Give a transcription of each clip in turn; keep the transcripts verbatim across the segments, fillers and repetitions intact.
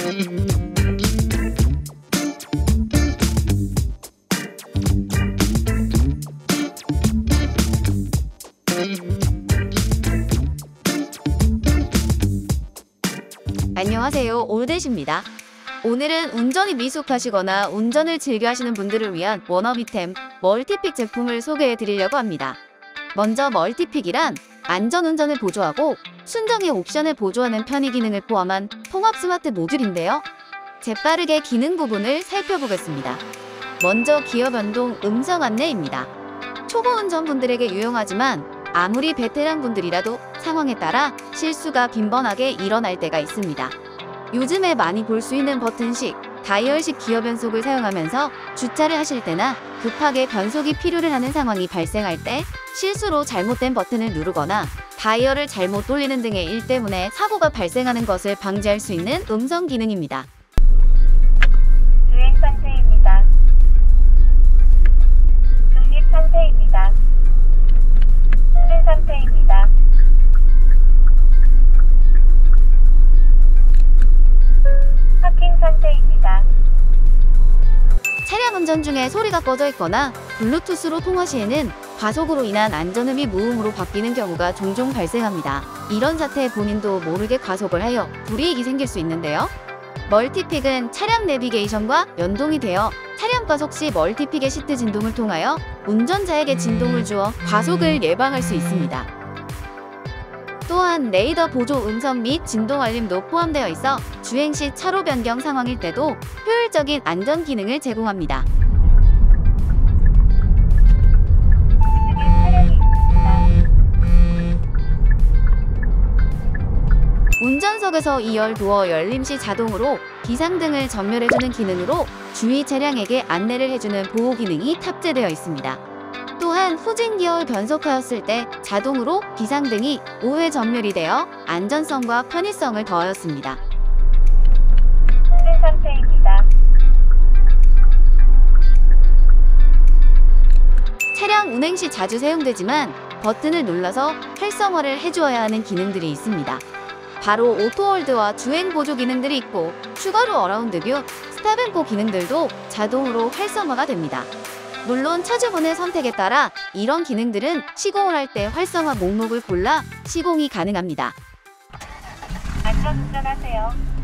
안녕하세요, 올댓입니다. 오늘은 운전이 미숙하시거나 운전을 즐겨 하시는 분들을 위한 워너비템 멀티픽 제품을 소개해 드리려고 합니다. 먼저 멀티픽이란 안전운전을 보조하고 순정의 옵션을 보조하는 편의 기능을 포함한 통합 스마트 모듈인데요. 재빠르게 기능 부분을 살펴보겠습니다. 먼저 기어 변동 음성 안내입니다. 초보 운전분들에게 유용하지만 아무리 베테랑 분들이라도 상황에 따라 실수가 빈번하게 일어날 때가 있습니다. 요즘에 많이 볼 수 있는 버튼식, 다이얼식 기어 변속을 사용하면서 주차를 하실 때나 급하게 변속이 필요를 하는 상황이 발생할 때 실수로 잘못된 버튼을 누르거나 다이얼을 잘못 돌리는 등의 일 때문에 사고가 발생하는 것을 방지할 수 있는 음성 기능입니다. 주행 상태입니다. 중립 상태입니다. 수준 상태입니다. 파킹 상태입니다. 차량 운전 중에 소리가 꺼져 있거나 블루투스로 통화 시에는 과속으로 인한 안전음이 무음으로 바뀌는 경우가 종종 발생합니다. 이런 사태에 본인도 모르게 과속을 하여 불이익이 생길 수 있는데요. 멀티픽은 차량 내비게이션과 연동이 되어 차량 과속 시 멀티픽의 시트 진동을 통하여 운전자에게 진동을 주어 과속을 예방할 수 있습니다. 또한 레이더 보조 음성 및 진동 알림도 포함되어 있어 주행 시 차로 변경 상황일 때도 효율적인 안전 기능을 제공합니다. 운전석에서 이 열 도어 열림 시 자동으로 비상등을 전멸해주는 기능으로 주위 차량에게 안내를 해주는 보호 기능이 탑재되어 있습니다. 또한 후진 기어를 변속하였을 때 자동으로 비상등이 오 회 전멸이 되어 안전성과 편의성을 더하였습니다. 수준 상태입니다. 차량 운행 시 자주 사용되지만 버튼을 눌러서 활성화를 해주어야 하는 기능들이 있습니다. 바로 오토홀드와 주행 보조 기능들이 있고 추가로 어라운드 뷰, 스탑앤고 기능들도 자동으로 활성화가 됩니다. 물론 차주분의 선택에 따라 이런 기능들은 시공을 할 때 활성화 목록을 골라 시공이 가능합니다. 안전운전하세요.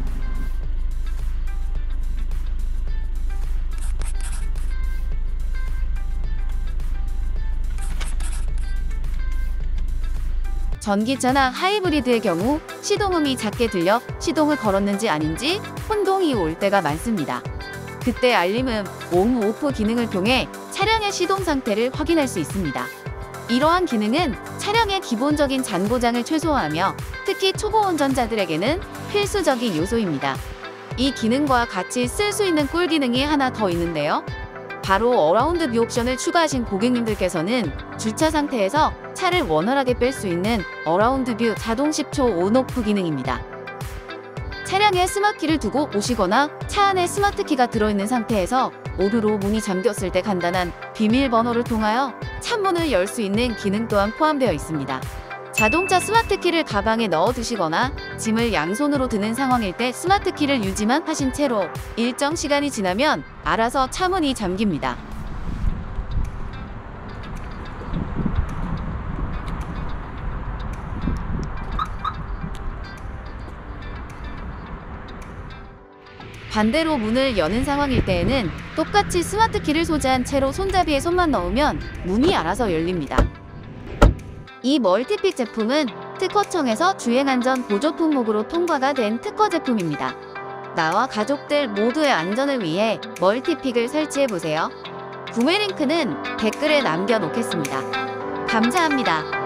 전기차나 하이브리드의 경우 시동음이 작게 들려 시동을 걸었는지 아닌지 혼동이 올 때가 많습니다. 그때 알림음 온, 오프 기능을 통해 차량의 시동 상태를 확인할 수 있습니다. 이러한 기능은 차량의 기본적인 잔고장을 최소화하며 특히 초보 운전자들에게는 필수적인 요소입니다. 이 기능과 같이 쓸 수 있는 꿀 기능이 하나 더 있는데요. 바로 어라운드 뷰 옵션을 추가하신 고객님들께서는 주차 상태에서 차를 원활하게 뺄 수 있는 어라운드 뷰 자동 십 초 온오프 기능입니다. 차량에 스마트키를 두고 오시거나 차 안에 스마트키가 들어있는 상태에서 모두로 문이 잠겼을 때 간단한 비밀번호를 통하여 창문을 열 수 있는 기능 또한 포함되어 있습니다. 자동차 스마트키를 가방에 넣어 두시거나 짐을 양손으로 드는 상황일 때 스마트키를 유지만 하신 채로 일정 시간이 지나면 알아서 차문이 잠깁니다. 반대로 문을 여는 상황일 때에는 똑같이 스마트키를 소지한 채로 손잡이에 손만 넣으면 문이 알아서 열립니다. 이 멀티픽 제품은 특허청에서 주행안전 보조 품목으로 통과가 된 특허 제품입니다. 나와 가족들 모두의 안전을 위해 멀티픽을 설치해보세요. 구매 링크는 댓글에 남겨놓겠습니다. 감사합니다.